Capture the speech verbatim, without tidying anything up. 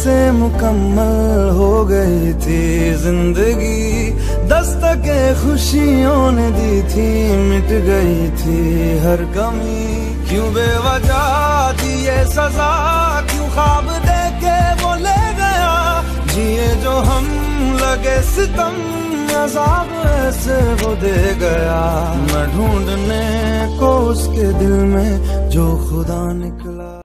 से मुकम्मल हो गई थी जिंदगी, दस्तके खुशियों ने दी थी, मिट गई थी हर कमी। क्यों बेवजह दी ये सजा, क्यों ख्वाब देके वो ले गया, जिए जो हम लगे सितम, अज़ाब ऐसे वो दे गया। मैं ढूंढने को उसके दिल में जो खुदा निकला।